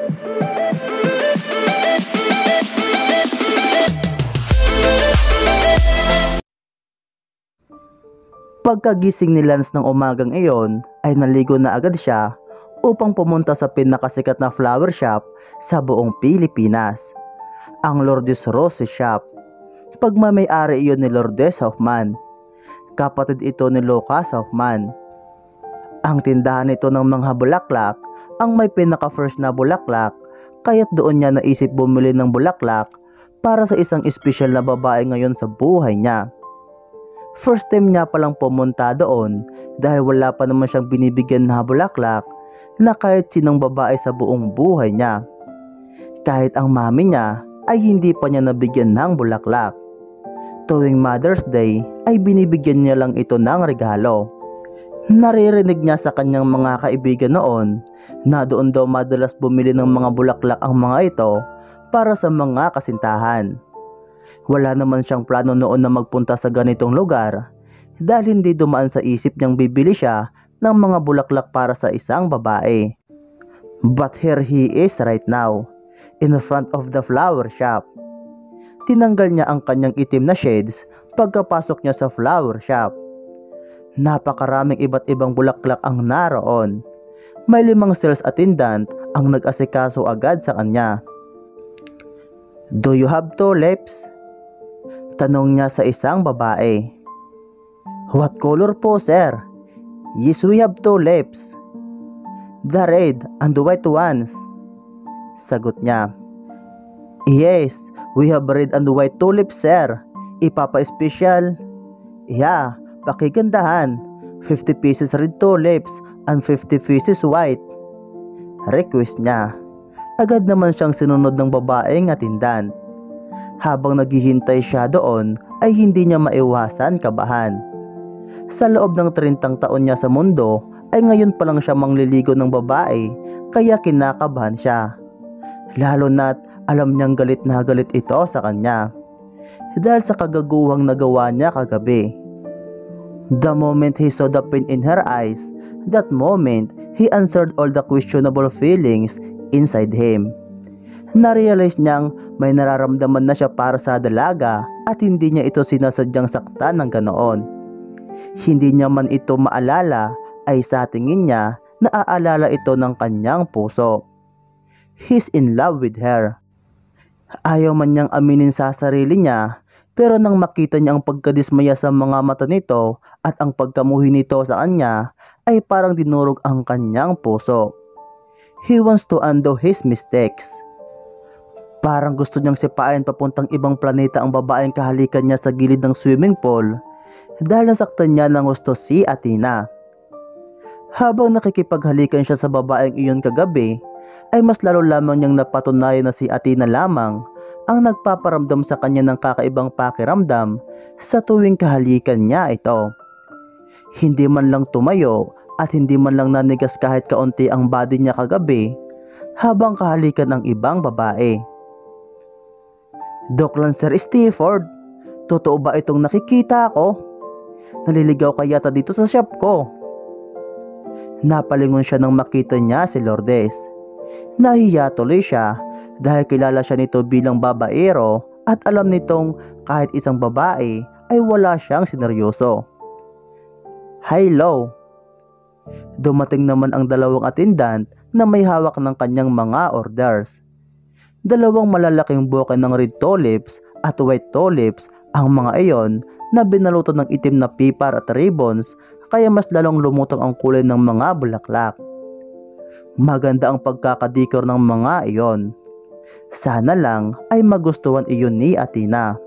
Pagkagising ni Lance ng umagang iyon ay naligo na agad siya upang pumunta sa pinakasikat na flower shop sa buong Pilipinas, ang Lourdes Rose Shop. Pagmamay-ari iyon ni Lourdes Hoffman. Kapatid ito ni Lucas Hoffman. Ang tindahan nito ng mga bulaklak ang may pinaka-first na bulaklak, kaya't doon niya naisip bumili ng bulaklak para sa isang espesyal na babae ngayon sa buhay niya. First time niya palang pumunta doon dahil wala pa naman siyang binibigyan na bulaklak na kahit sinong babae sa buong buhay niya. Kahit ang mami niya ay hindi pa niya nabigyan ng bulaklak. Tuwing Mother's Day ay binibigyan niya lang ito ng regalo. Naririnig niya sa kanyang mga kaibigan noon na doon daw madalas bumili ng mga bulaklak ang mga ito para sa mga kasintahan. Wala naman siyang plano noon na magpunta sa ganitong lugar dahil hindi dumaan sa isip niyang bibili siya ng mga bulaklak para sa isang babae. But here he is right now, in the front of the flower shop. Tinanggal niya ang kanyang itim na shades pagkapasok niya sa flower shop. Napakaraming iba't ibang bulaklak ang naroon. May 5 sales attendant ang nag-asikaso agad sa kanya. "Do you have tulips?" tanong niya sa isang babae. "What color po, sir?" "Yes, we have tulips." "The red and the white ones," sagot niya. "Yes, we have red and white tulips, sir. Ipapa-special." "Yeah, pakigandahan. 50 pieces red tulips and 50 pieces white," request niya. Agad naman siyang sinunod ng babaeng attendant. Habang naghihintay siya doon ay hindi niya maiwasan kabahan. Sa loob ng 30 taon niya sa mundo ay ngayon pa lang siya mangliligo ng babae, kaya kinakabahan siya. Lalo na't alam niyang galit na galit ito sa kanya dahil sa kagaguhang nagawa niya kagabi. The moment he saw the pain in her eyes, that moment he answered all the questionable feelings inside him. Narealize niyang may nararamdaman na siya para sa dalaga at hindi niya ito sinasadyang saktan ng ganoon. Hindi niya man ito maalala ay sa tingin niya naaalala ito ng kanyang puso. He's in love with her. Ayaw man niyang aminin sa sarili niya, pero nang makita niya ang pagkadismaya sa mga mata nito at ang pagkamuhi nito sa kanya ay parang dinurog ang kanyang puso. He wants to undo his mistakes. Parang gusto niyang sipain papuntang ibang planeta ang babaeng kahalikan niya sa gilid ng swimming pool dahil nasaktan niya ng gusto si Athena. Habang nakikipaghalikan siya sa babaeng iyon kagabi, ay mas lalo lamang niyang napatunayan na si Athena lamang ang nagpaparamdam sa kanya ng kakaibang pakiramdam sa tuwing kahalikan niya ito. Hindi man lang tumayo at hindi man lang nanigas kahit kaunti ang body niya kagabi habang kahalikan ng ibang babae. "Doc Lancer Stifford, totoo ba itong nakikita ko? Naliligaw ka yata dito sa shop ko." Napalingon siya nang makita niya si Lourdes. Nahiya tuloy siya dahil kilala siya nito bilang babaero at alam nitong kahit isang babae ay wala siyang sineryoso. "Hello." Dumating naman ang 2 attendant na may hawak ng kanyang mga orders. 2 malalaking buke ng red tulips at white tulips ang mga iyon na binalutan ng itim na pipar at ribbons, kaya mas lalong lumutang ang kulay ng mga bulaklak. Maganda ang pagkakadekor ng mga iyon. Sana lang ay magustuhan iyon ni Athena.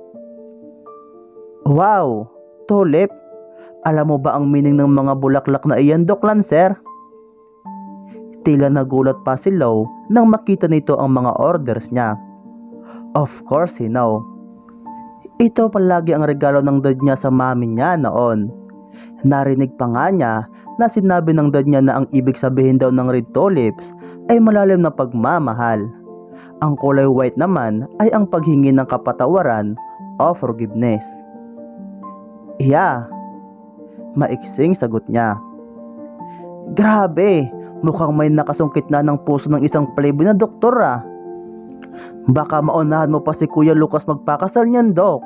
"Wow, tulip! Alam mo ba ang meaning ng mga bulaklak na iyan, Doc Lancer?" Tila nagulat pa si Lo nang makita nito ang mga orders niya. Of course he know. Ito palagi ang regalo ng dad niya sa mami niya noon. Narinig pa nga niya na sinabi ng dad niya na ang ibig sabihin daw ng red tulips ay malalim na pagmamahal. Ang kulay white naman ay ang paghingi ng kapatawaran o forgiveness. "Yeah," maiksing sagot niya. "Grabe! Mukhang may nakasungkit na ng puso ng isang playboy na doktor ah. Baka maunahan mo pa si Kuya Lucas magpakasal niyan, Dok.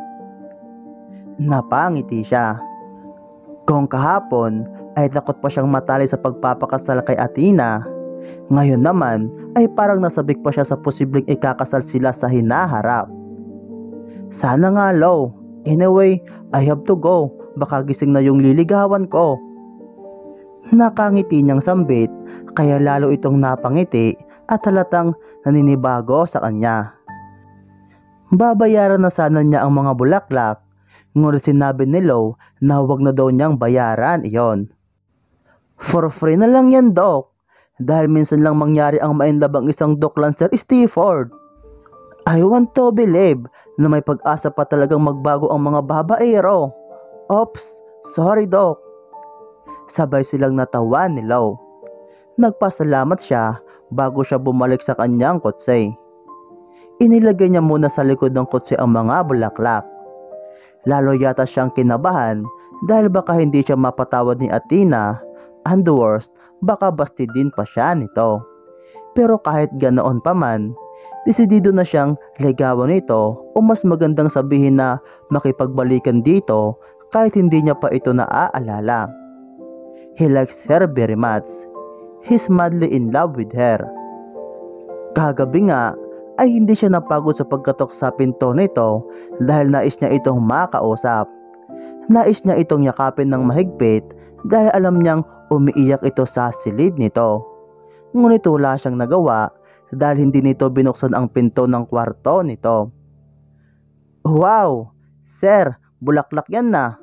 Napangiti siya. Kung kahapon ay takot pa siyang matali sa pagpapakasal kay Athena, ngayon naman ay parang nasabik pa siya sa posibleng ikakasal sila sa hinaharap. Sana nga, Lo. Anyway, I have to go. Baka gising na yung liligawan ko. Nakangiti niyang sambit, kaya lalo itong napangiti at halatang naninibago sa kanya. Babayaran na sana niya ang mga bulaklak, ngunit sinabi ni Lo na huwag na daw niyang bayaran iyon. For free na lang yan, Doc. Dahil minsan lang mangyari ang mainlove ang isang Doc Lancer Stifford. I want to believe na may pag-asa pa talagang magbago ang mga babaero. Oops, sorry, Doc. Sabay silang natawa ni Lo. Nagpasalamat siya bago siya bumalik sa kanyang kotse. Inilagay niya muna sa likod ng kotse ang mga bulaklak. Lalo yata siyang kinabahan dahil baka hindi siya mapatawad ni Athena, and the worst, baka basti din pa siya nito. Pero kahit ganoon pa man, desidido na siyang ligawan nito o mas magandang sabihin na makipagbalikan dito kahit hindi niya pa ito naaalala. He likes her very much. He's madly in love with her. Kagabi nga ay hindi siya napagod sa pagkatok sa pinto nito dahil nais niya itong makausap. Nais niya itong yakapin ng mahigpit dahil alam niyang umiiyak ito sa silid nito. Ngunit wala siyang nagawa dahil hindi nito binuksan ang pinto ng kwarto nito. Wow! Sir, bulaklak yan na.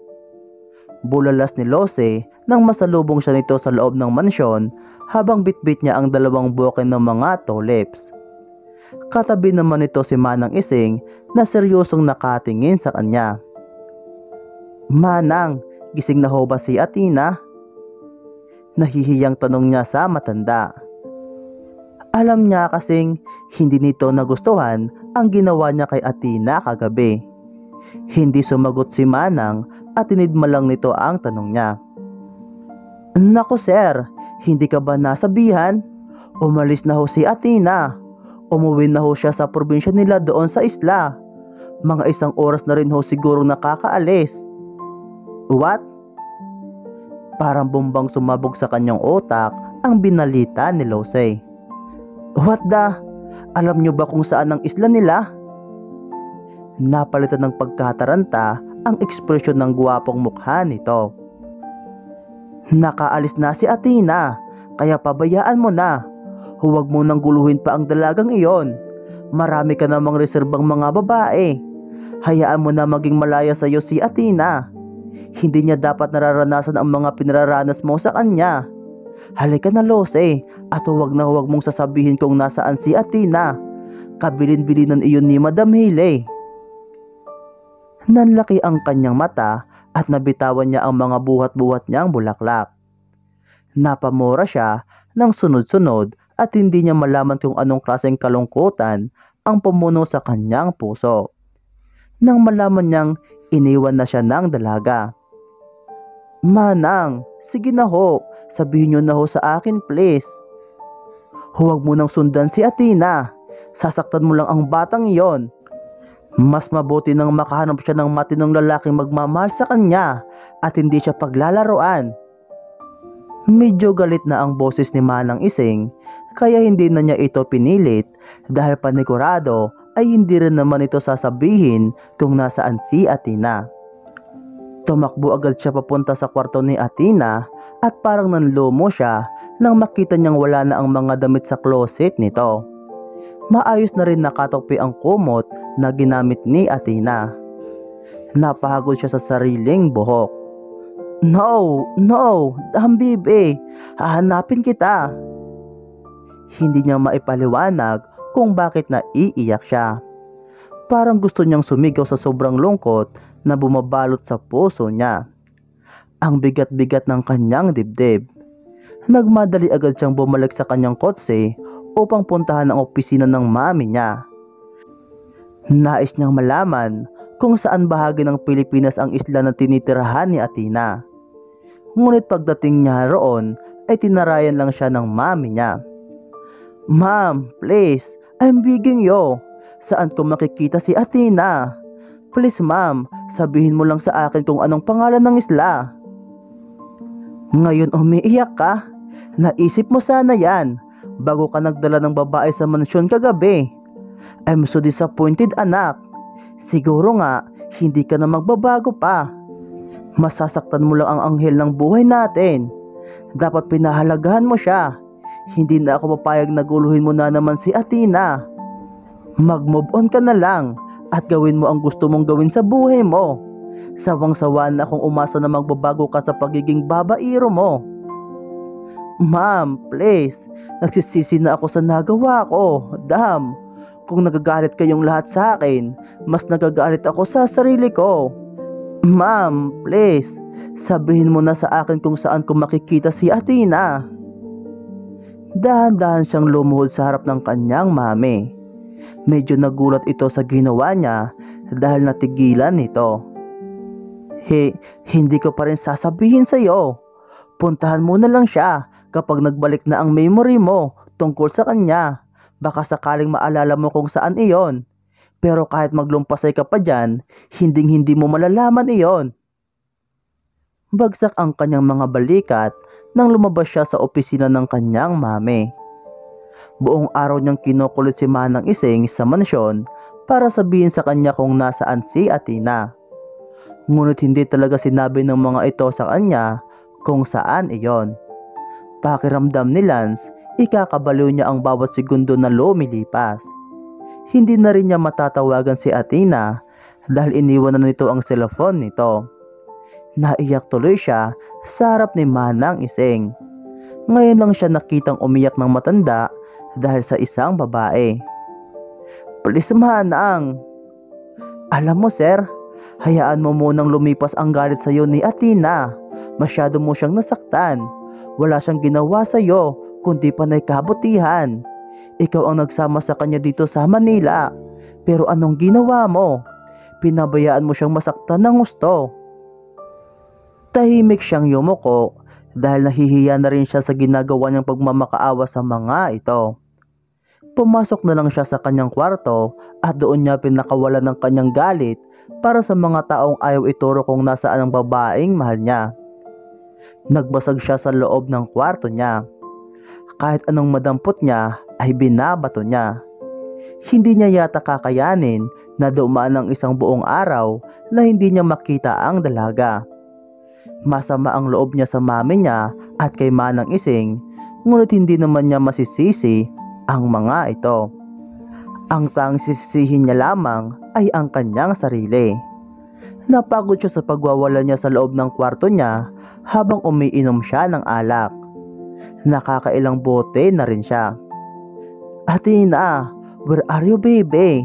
Bulalas ni Lose nang masalubong siya nito sa loob ng mansyon habang bitbit niya ang dalawang buke ng mga tulips. Katabi naman nito si Manang Ising na seryosong nakatingin sa kanya. Manang, gising na ho ba si Athena? Nahihiyang tanong niya sa matanda. Alam niya kasing hindi nito nagustuhan ang ginawa niya kay Athena kagabi. Hindi sumagot si Manang at tinidma lang nito ang tanong niya. Naku sir, hindi ka ba nasabihan? Umalis na ho si Athena. Umuwi na ho siya sa probinsya nila doon sa isla. Mga 1 oras na rin ho siguro nakakaalis. What? Parang bumbang sumabog sa kanyang utak ang binalita ni Lose. What the? Alam niyo ba kung saan ang isla nila? Napalitan ng pagkataranta ang ekspresyon ng guwapong mukha nito. Nakaalis na si Athena, kaya pabayaan mo na. Huwag mo nang guluhin pa ang dalagang iyon. Marami ka namang reserbang mga babae. Hayaan mo na maging malaya sa iyo si Athena. Hindi niya dapat nararanasan ang mga pinararanas mo sa kanya. Halika na Lose, at huwag na huwag mong sasabihin kung nasaan si Athena. Kabilin-bilinan iyon ni Madam Hailey. Nanlaki ang kanyang mata at nabitawan niya ang mga buhat-buhat niyang bulaklak. Napamura siya ng sunod-sunod at hindi niya malaman kung anong klaseng kalungkutan ang pumuno sa kanyang puso. Nang malaman niyang iniwan na siya ng dalaga. Manang, sige na ho, sabihin niyo na ho sa akin please. Huwag mo nang sundan si Athena, sasaktan mo lang ang batang iyon. Mas mabuti nang makahanap siya ng matinong lalaking magmamahal sa kanya at hindi siya paglalaroan. Medyo galit na ang boses ni Manang Ising, kaya hindi na niya ito pinilit dahil panigurado ay hindi rin naman ito sasabihin kung nasaan si Athena. Tumakbo agad siya papunta sa kwarto ni Athena at parang nanlumo siya nang makita niyang wala na ang mga damit sa closet nito. Maayos na rin nakatopi ang kumot na ginamit ni Athena. Napahagod siya sa sariling buhok. No, Bibi, hahanapin kita. Hindi niya maipaliwanag kung bakit naiiyak siya. Parang gusto niyang sumigaw sa sobrang lungkot na bumabalot sa puso niya. Ang bigat-bigat ng kanyang dibdib. Nagmadali agad siyang bumalik sa kanyang kotse upang puntahan ang opisina ng mami niya. Nais niyang malaman kung saan bahagi ng Pilipinas ang isla na tinitirahan ni Athena. Ngunit pagdating niya roon ay tinarayan lang siya ng mami niya. "Ma'am, please, I'm begging you. Saan ko makikita si Athena? Please ma'am, sabihin mo lang sa akin kung anong pangalan ng isla." Ngayon umiiyak ka? Naisip mo sana yan bago ka nagdala ng babae sa mansyon kagabi. I'm so disappointed anak. Siguro nga, hindi ka na magbabago pa. Masasaktan mo lang ang anghel ng buhay natin. Dapat pinahalagahan mo siya. Hindi na ako papayag na guluhin mo na naman si Athena. Mag-move on ka na lang at gawin mo ang gusto mong gawin sa buhay mo. Sawang-sawa na akong umasa na magbabago ka sa pagiging babairo mo. Ma'am, please, nagsisisi na ako sa nagawa ko. Damn, kung nagagalit kayong lahat sa akin, mas nagagalit ako sa sarili ko. Ma'am, please, sabihin mo na sa akin kung saan ko makikita si Athena. Dahan-dahan siyang lumuhod sa harap ng kanyang mami. Medyo nagulat ito sa ginawa niya dahil natigilan nito. Hindi ko pa rin sasabihin sa iyo. Puntahan mo na lang siya kapag nagbalik na ang memory mo tungkol sa kanya. Baka sakaling maalala mo kung saan iyon. Pero kahit maglumpasay ka pa dyan, hindi mo malalaman iyon. Bagsak ang kanyang mga balikat nang lumabas siya sa opisina ng kanyang mami. Buong araw niyang kinukulit si Manang Ising sa mansyon para sabihin sa kanya kung nasaan si Athena. Ngunit hindi talaga sinabi ng mga ito sa kanya kung saan iyon. Pakiramdam ni Lance, ikakabaliw niya ang bawat segundo na lumilipas. Hindi na rin niya matatawagan si Athena dahil iniwan na nito ang cellphone nito. Naiyak tuloy siya sa harap ni Manang Ising. Ngayon lang siya nakitang umiyak ng matanda dahil sa isang babae. Please Manang. Alam mo sir, hayaan mo munang lumipas ang galit sa iyo ni Athena. Masyado mo siyang nasaktan. Wala siyang ginawa sa iyo kundi panay kabutihan. Ikaw ang nagsama sa kanya dito sa Manila. Pero anong ginawa mo? Pinabayaan mo siyang masaktan ng gusto. Tahimik siyang yumuko dahil nahihiya na rin siya sa ginagawa niyang pagmamakaawa sa mga ito. Pumasok na lang siya sa kanyang kwarto at doon niya pinakawalan ng kanyang galit para sa mga taong ayaw ituro kung nasaan ang babaeng mahal niya. Nagbasag siya sa loob ng kwarto niya. Kahit anong madampot niya ay binabato niya. Hindi niya yata kakayanin na dumaan ng isang buong araw na hindi niya makita ang dalaga. Masama ang loob niya sa mami niya at kay Manang Ising, ngunit hindi naman niya masisisi ang mga ito. Ang tanging sisisihin niya lamang ay ang kanyang sarili. Napagod siya sa pagwawala niya sa loob ng kwarto niya habang umiinom siya ng alak. Nakakailang bote na rin siya. Athena, where are you baby?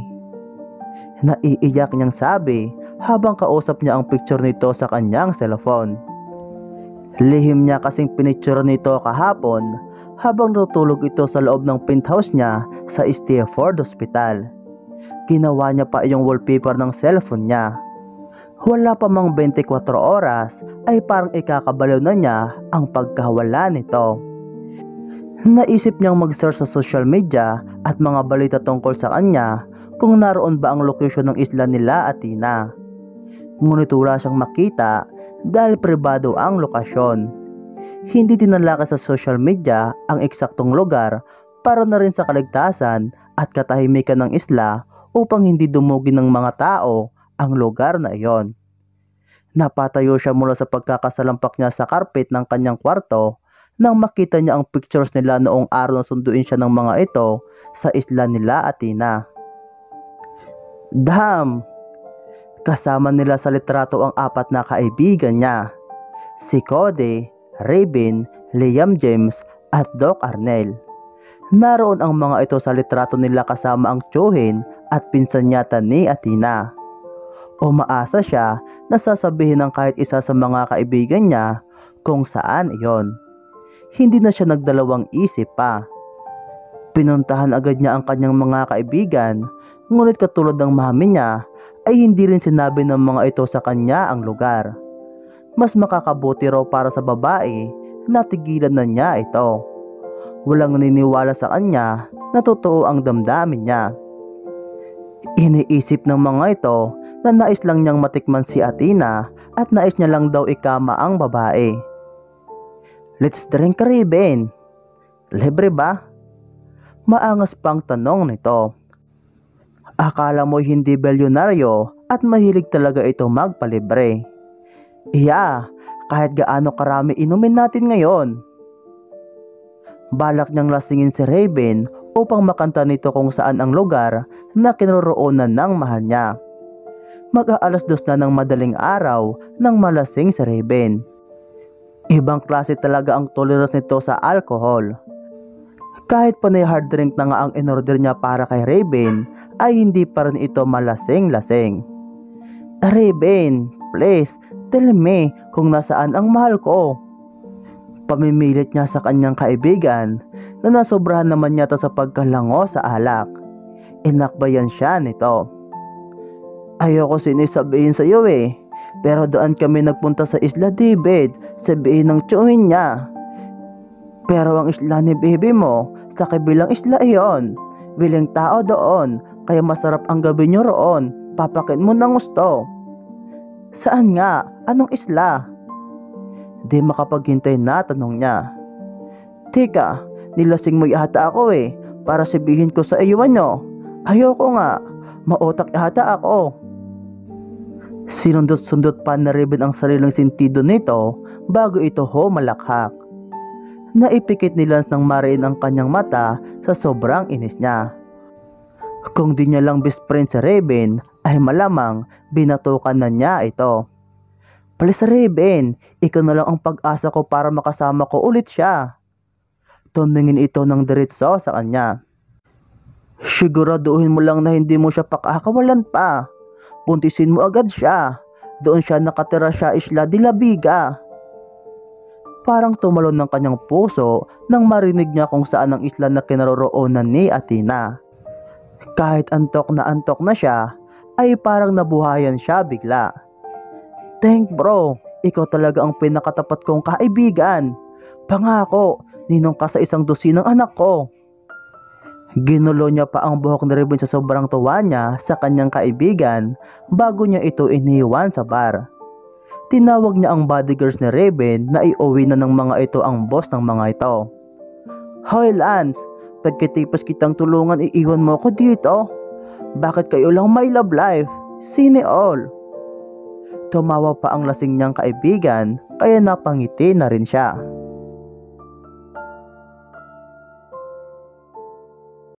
Naiiyak niyang sabi habang kausap niya ang picture nito sa kanyang cellphone. Lihim niya kasing pinicture nito kahapon habang natutulog ito sa loob ng penthouse niya sa Stepford Hospital. Ginawa niya pa yung wallpaper ng cellphone niya. Wala pa mang 24 oras ay parang ikakabaliw na niya ang pagkawala nito. Naisip niyang mag-search sa social media at mga balita tungkol sa kanya kung naroon ba ang location ng isla nila Athena. Ngunit wala siyang makita dahil pribado ang lokasyon. Hindi dinalaka sa social media ang eksaktong lugar para na rin sa kaligtasan at katahimikan ng isla upang hindi dumugi ng mga tao ang lugar na iyon. Napatayo siya mula sa pagkakasalampak niya sa carpet ng kanyang kwarto nang makita niya ang pictures nila noong araw na sunduin siya ng mga ito sa isla nila Athena. Damn! Kasama nila sa litrato ang 4 na kaibigan niya, si Cody, Raven, Liam James at Doc Arnell. Naroon ang mga ito sa litrato nila kasama ang tiyuhin at pinsan yata ni Athena. Umaasa siya na sasabihin ng kahit isa sa mga kaibigan niya kung saan iyon. Hindi na siya nagdalawang isip pa. Pinuntahan agad niya ang kanyang mga kaibigan, ngunit katulad ng mami niya, ay hindi rin sinabi ng mga ito sa kanya ang lugar. Mas makakabuti raw para sa babae natigilan na niya ito. Walang naniniwala sa kanya na totoo ang damdamin niya. Iniisip ng mga ito na nais lang niyang matikman si Athena at nais niya lang daw ikama ang babae. "Let's drink, Raven. Libre ba?" Maangas pang tanong nito. Akala mo hindi bilyonaryo at mahilig talaga ito magpalibre. "Iya, kahit gaano karami inumin natin ngayon." Balak niyang lasingin si Raven upang makanta nito kung saan ang lugar na kinaroroonan ng mahal niya. Mag-aalas 2 na ng madaling araw nang malasing si Raven. Ibang klase talaga ang tolerance nito sa alcohol. Kahit panay hard drink na nga ang inorder niya para kay Raven, ay hindi pa rin ito malasing-lasing. "Raven, please, tell me kung nasaan ang mahal ko." Pamimilit niya sa kanyang kaibigan na nasobrahan naman yata sa pagkalango sa alak. Inakbayan siya nito. "Ayoko sinisabihin sa iyo pero doon kami nagpunta sa Isla David, sabihin ng tiyuhin niya. Pero ang isla ni baby mo, sa kabilang isla iyon. Wiling tao doon, kaya masarap ang gabi niyo roon, papakin mo ng gusto." "Saan nga? Anong isla?" Di makapaghintay na tanong niya. "Teka, nilasing mo yata ako para sabihin ko sa iyo ano? Ayoko nga, mautak yata ako." Sinundot-sundot pa na Raven ang sariling sentido nito bago ito humalakhak. Naipikit ni Lance ng mariin ang kanyang mata sa sobrang inis niya. Kung di niya lang best friend si Raven, ay malamang binatukan na niya ito. "Please Raven, ikaw na lang ang pag-asa ko para makasama ko ulit siya." Tumingin ito ng diretso sa kanya. "Siguraduhin mo lang na hindi mo siya pakakawalan pa. Puntisin mo agad siya. Doon siya nakatira sa Isla de la Viga." Parang tumalon ng kanyang puso nang marinig niya kung saan ang isla na kinaroroonan ni Athena. Kahit antok na siya, ay parang nabuhayan siya bigla. "Thank bro, ikaw talaga ang pinakatapat kong kaibigan. Pangako, ninong ka sa 100 anak ko." Ginulo niya pa ang buhok ni Raven sa sobrang tuwa niya sa kanyang kaibigan bago niya ito iniwan sa bar. Tinawag niya ang bodyguards ni Raven na iuwi na ng mga ito ang boss ng mga ito. "Hoy Lance, pagkatapos kitang tulungan iiwan mo ko dito? Bakit kayo lang may love life? Sine all?" Tumawa pa ang lasing niyang kaibigan kaya napangiti na rin siya.